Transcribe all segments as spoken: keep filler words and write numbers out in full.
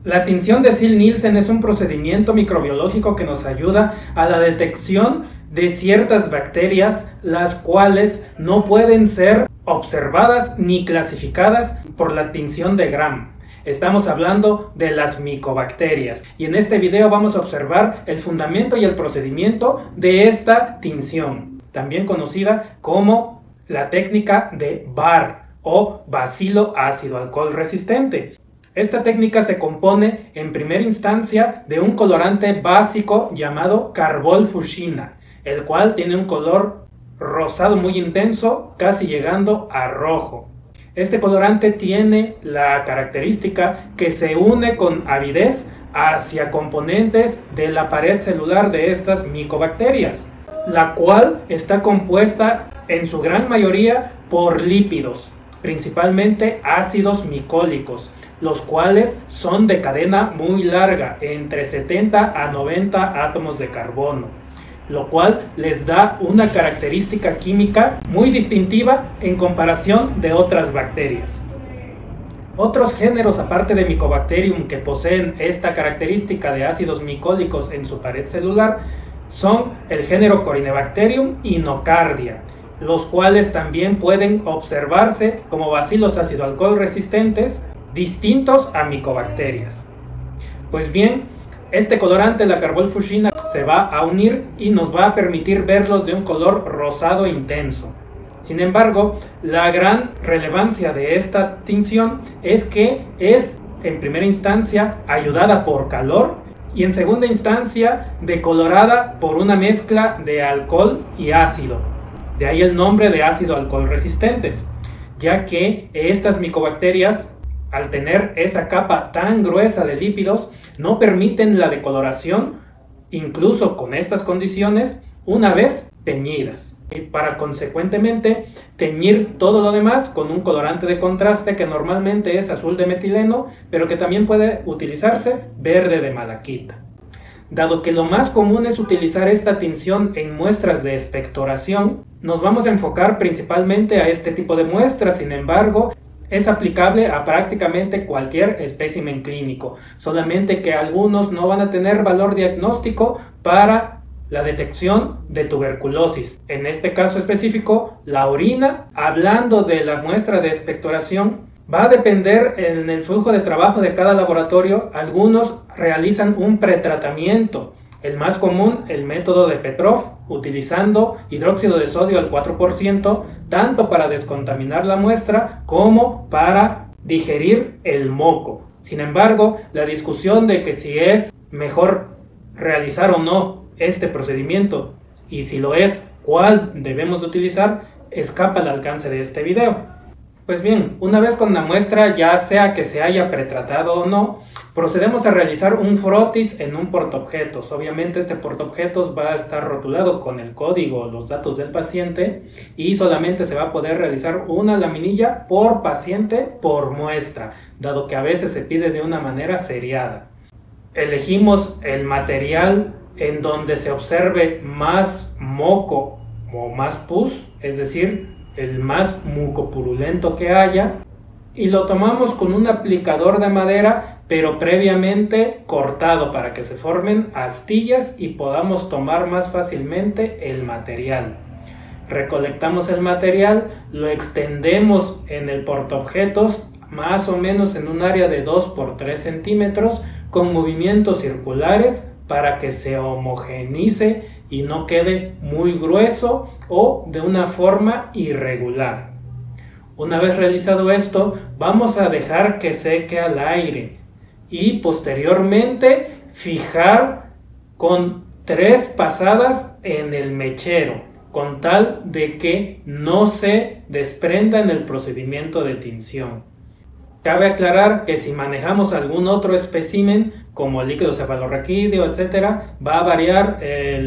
La tinción de Ziehl-Neelsen es un procedimiento microbiológico que nos ayuda a la detección de ciertas bacterias, las cuales no pueden ser observadas ni clasificadas por la tinción de Gram. Estamos hablando de las micobacterias y en este video vamos a observar el fundamento y el procedimiento de esta tinción, también conocida como la técnica de B A R o bacilo ácido alcohol resistente. Esta técnica se compone en primera instancia de un colorante básico llamado carbol fuchsina, el cual tiene un color rosado muy intenso, casi llegando a rojo. Este colorante tiene la característica que se une con avidez hacia componentes de la pared celular de estas micobacterias, la cual está compuesta en su gran mayoría por lípidos, principalmente ácidos micólicos, los cuales son de cadena muy larga, entre setenta a noventa átomos de carbono, lo cual les da una característica química muy distintiva en comparación de otras bacterias. Otros géneros aparte de Mycobacterium que poseen esta característica de ácidos micólicos en su pared celular son el género Corynebacterium y Nocardia, los cuales también pueden observarse como bacilos ácido alcohol resistentes distintos a micobacterias. Pues bien, este colorante, la carbol fuchsina, se va a unir y nos va a permitir verlos de un color rosado intenso. Sin embargo, la gran relevancia de esta tinción es que es, en primera instancia, ayudada por calor y en segunda instancia, decolorada por una mezcla de alcohol y ácido. De ahí el nombre de ácido alcohol resistentes, ya que estas micobacterias, al tener esa capa tan gruesa de lípidos, no permiten la decoloración, incluso con estas condiciones, una vez teñidas. Y para consecuentemente teñir todo lo demás con un colorante de contraste que normalmente es azul de metileno, pero que también puede utilizarse verde de malaquita. Dado que lo más común es utilizar esta tinción en muestras de expectoración, nos vamos a enfocar principalmente a este tipo de muestras. Sin embargo, es aplicable a prácticamente cualquier espécimen clínico, solamente que algunos no van a tener valor diagnóstico para la detección de tuberculosis. En este caso específico, la orina, hablando de la muestra de expectoración, va a depender en el flujo de trabajo de cada laboratorio. Algunos realizan un pretratamiento, el más común, el método de Petrov, utilizando hidróxido de sodio al cuatro por ciento, tanto para descontaminar la muestra como para digerir el moco. Sin embargo, la discusión de que si es mejor realizar o no este procedimiento y si lo es, cuál debemos de utilizar, escapa al alcance de este video. Pues bien, una vez con la muestra, ya sea que se haya pretratado o no, procedemos a realizar un frotis en un portaobjetos. Obviamente este portaobjetos va a estar rotulado con el código, los datos del paciente, y solamente se va a poder realizar una laminilla por paciente por muestra, dado que a veces se pide de una manera seriada. Elegimos el material en donde se observe más moco o más pus, es decir, el más mucopurulento que haya, y lo tomamos con un aplicador de madera, pero previamente cortado para que se formen astillas y podamos tomar más fácilmente el material. Recolectamos el material, lo extendemos en el portaobjetos más o menos en un área de dos por tres centímetros con movimientos circulares para que se homogenice y no quede muy grueso o de una forma irregular. Una vez realizado esto, vamos a dejar que seque al aire y posteriormente fijar con tres pasadas en el mechero, con tal de que no se desprenda en el procedimiento de tinción. Cabe aclarar que si manejamos algún otro espécimen, como el líquido cefalorraquídeo, etcétera, va a variar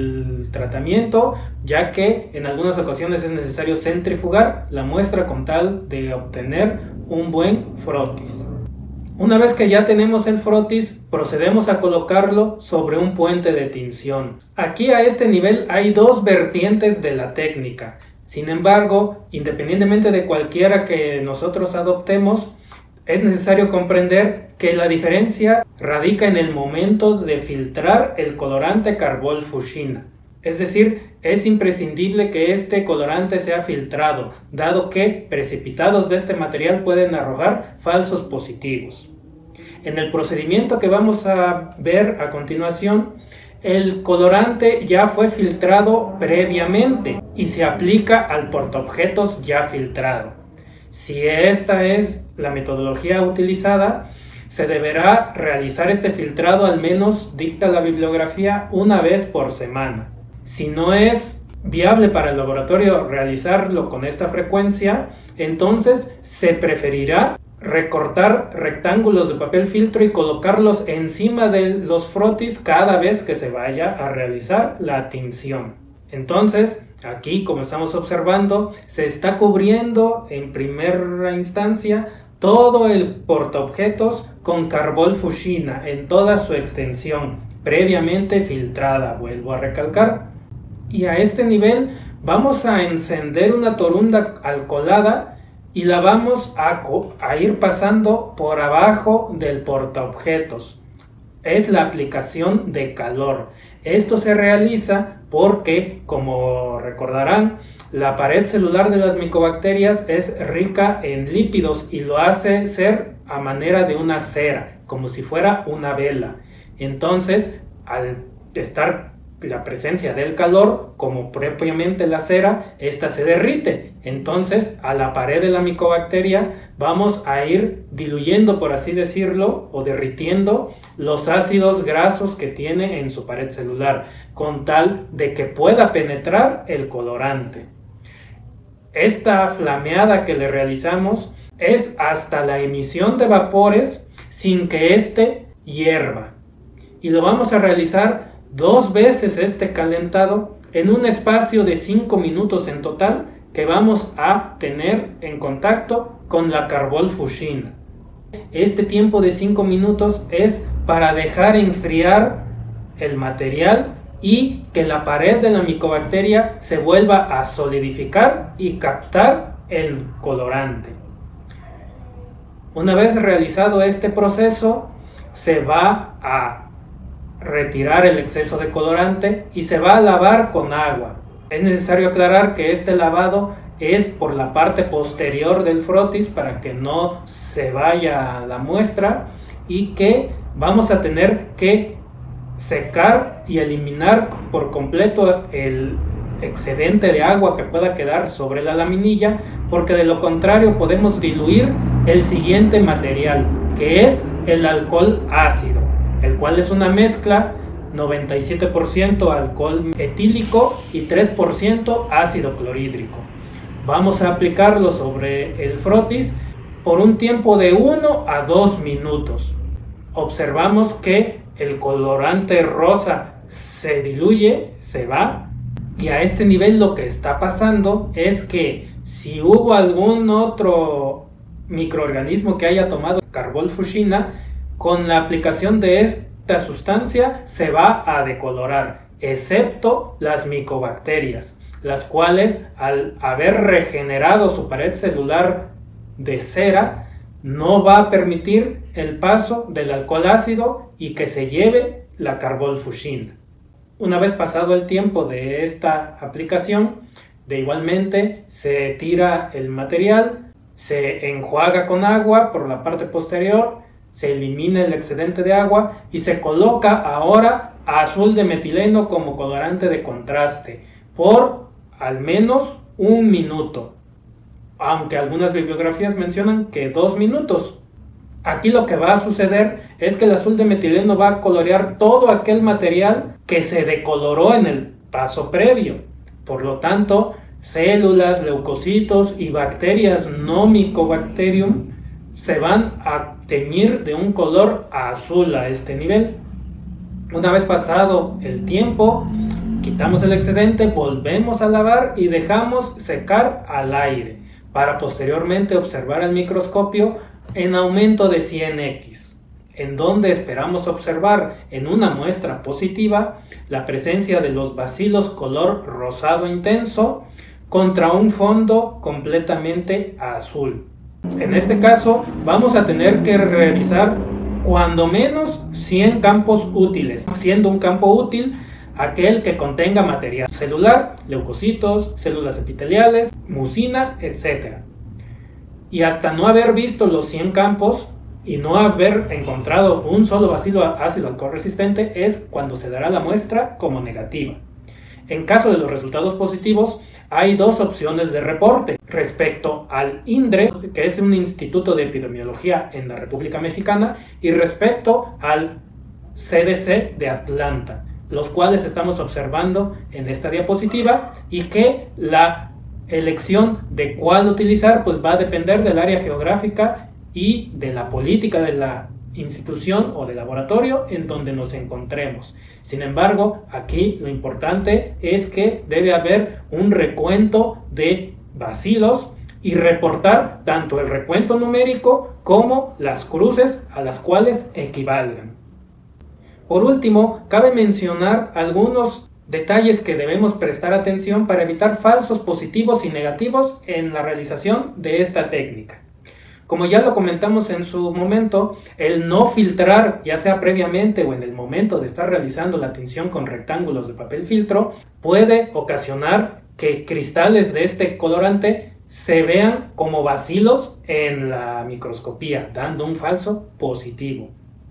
el tratamiento, ya que en algunas ocasiones es necesario centrifugar la muestra con tal de obtener un buen frotis. Una vez que ya tenemos el frotis, procedemos a colocarlo sobre un puente de tinción. Aquí a este nivel hay dos vertientes de la técnica. Sin embargo, independientemente de cualquiera que nosotros adoptemos, es necesario comprender que la diferencia radica en el momento de filtrar el colorante Carbol Fuchsina. Es decir, es imprescindible que este colorante sea filtrado, dado que precipitados de este material pueden arrojar falsos positivos. En el procedimiento que vamos a ver a continuación, el colorante ya fue filtrado previamente y se aplica al portaobjetos ya filtrado. Si esta es la metodología utilizada, se deberá realizar este filtrado al menos, dicta la bibliografía, una vez por semana. Si no es viable para el laboratorio realizarlo con esta frecuencia, entonces se preferirá recortar rectángulos de papel filtro y colocarlos encima de los frotis cada vez que se vaya a realizar la tinción. Entonces, aquí, como estamos observando, se está cubriendo en primera instancia todo el portaobjetos con Carbol Fuchsina en toda su extensión, previamente filtrada, vuelvo a recalcar. Y a este nivel vamos a encender una torunda alcoholada y la vamos a, a ir pasando por abajo del portaobjetos. Es la aplicación de calor. Esto se realiza porque, como recordarán, la pared celular de las micobacterias es rica en lípidos y lo hace ser a manera de una cera, como si fuera una vela. Entonces, al estar la presencia del calor, como propiamente la cera, esta se derrite. Entonces, a la pared de la micobacteria vamos a ir diluyendo, por así decirlo, o derritiendo los ácidos grasos que tiene en su pared celular, con tal de que pueda penetrar el colorante. Esta flameada que le realizamos es hasta la emisión de vapores sin que éste hierva. Y lo vamos a realizar dos veces este calentado en un espacio de cinco minutos en total que vamos a tener en contacto con la Carbol Fuchsina. Este tiempo de cinco minutos es para dejar enfriar el material y que la pared de la micobacteria se vuelva a solidificar y captar el colorante. Una vez realizado este proceso, se va a retirar el exceso de colorante y se va a lavar con agua. Es necesario aclarar que este lavado es por la parte posterior del frotis para que no se vaya la muestra y que vamos a tener que secar y eliminar por completo el excedente de agua que pueda quedar sobre la laminilla, porque de lo contrario podemos diluir el siguiente material, que es el alcohol ácido, el cual es una mezcla noventa y siete por ciento alcohol etílico y tres por ciento ácido clorhídrico. Vamos a aplicarlo sobre el frotis por un tiempo de uno a dos minutos. Observamos que el colorante rosa se diluye, se va, y a este nivel lo que está pasando es que si hubo algún otro microorganismo que haya tomado Carbol Fuchsina, con la aplicación de esta sustancia se va a decolorar, excepto las micobacterias, las cuales al haber regenerado su pared celular de cera, no va a permitir el paso del alcohol ácido y que se lleve la Carbol Fuchsina. Una vez pasado el tiempo de esta aplicación, de igualmente se tira el material, se enjuaga con agua por la parte posterior, se elimina el excedente de agua y se coloca ahora azul de metileno como colorante de contraste por al menos un minuto, aunque algunas bibliografías mencionan que dos minutos. Aquí lo que va a suceder es que el azul de metileno va a colorear todo aquel material que se decoloró en el paso previo. Por lo tanto, células, leucocitos y bacterias no Mycobacterium se van a teñir de un color azul a este nivel. Una vez pasado el tiempo, quitamos el excedente, volvemos a lavar y dejamos secar al aire para posteriormente observar al microscopio en aumento de cien equis, en donde esperamos observar en una muestra positiva la presencia de los bacilos color rosado intenso contra un fondo completamente azul. En este caso vamos a tener que realizar cuando menos cien campos útiles, siendo un campo útil aquel que contenga material celular, leucocitos, células epiteliales, mucina, etcétera. Y hasta no haber visto los cien campos y no haber encontrado un solo bacilo ácido alcohol resistente es cuando se dará la muestra como negativa. En caso de los resultados positivos, hay dos opciones de reporte respecto al INDRE, que es un instituto de epidemiología en la República Mexicana, y respecto al C D C de Atlanta, los cuales estamos observando en esta diapositiva, y que la elección de cuál utilizar pues va a depender del área geográfica y de la política de la institución o de laboratorio en donde nos encontremos. Sin embargo, aquí lo importante es que debe haber un recuento de bacilos y reportar tanto el recuento numérico como las cruces a las cuales equivalgan. Por último, cabe mencionar algunos detalles que debemos prestar atención para evitar falsos positivos y negativos en la realización de esta técnica. Como ya lo comentamos en su momento, el no filtrar, ya sea previamente o en el momento de estar realizando la tinción con rectángulos de papel filtro, puede ocasionar que cristales de este colorante se vean como bacilos en la microscopía, dando un falso positivo.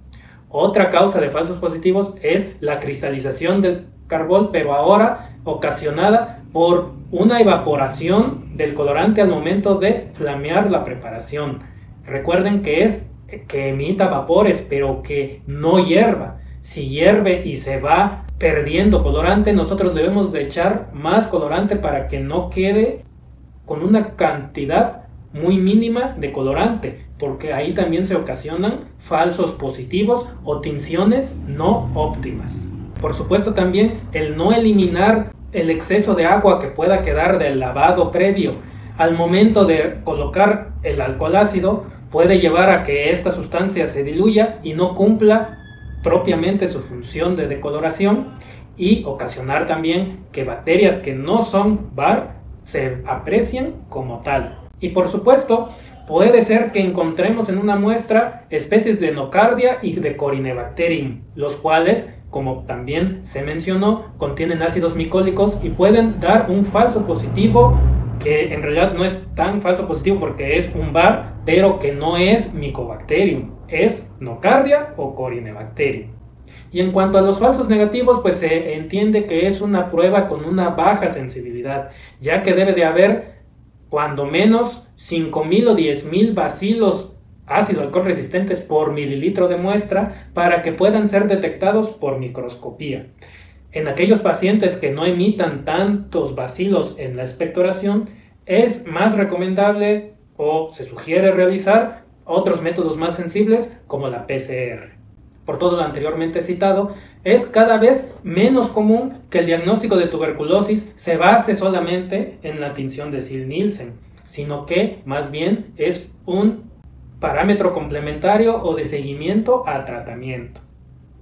Otra causa de falsos positivos es la cristalización del carbol, pero ahora ocasionada por una evaporación del colorante al momento de flamear la preparación. Recuerden que es que emita vapores, pero que no hierva. Si hierve y se va perdiendo colorante, nosotros debemos de echar más colorante para que no quede con una cantidad muy mínima de colorante, porque ahí también se ocasionan falsos positivos o tinciones no óptimas. Por supuesto, también el no eliminar el exceso de agua que pueda quedar del lavado previo al momento de colocar el alcohol ácido puede llevar a que esta sustancia se diluya y no cumpla propiamente su función de decoloración, y ocasionar también que bacterias que no son B A R se aprecien como tal. Y por supuesto, puede ser que encontremos en una muestra especies de Nocardia y de Corynebacterium, los cuales, como también se mencionó, contienen ácidos micólicos y pueden dar un falso positivo, que en realidad no es tan falso positivo porque es un B A R, pero que no es Mycobacterium, es Nocardia o Corynebacterium. Y en cuanto a los falsos negativos, pues se entiende que es una prueba con una baja sensibilidad, ya que debe de haber cuando menos cinco mil o diez mil bacilos ácido alcohol resistentes por mililitro de muestra para que puedan ser detectados por microscopía. En aquellos pacientes que no emitan tantos bacilos en la expectoración, es más recomendable o se sugiere realizar otros métodos más sensibles como la P C R. Por todo lo anteriormente citado, es cada vez menos común que el diagnóstico de tuberculosis se base solamente en la tinción de Ziehl-Neelsen, sino que más bien es un parámetro complementario o de seguimiento a tratamiento.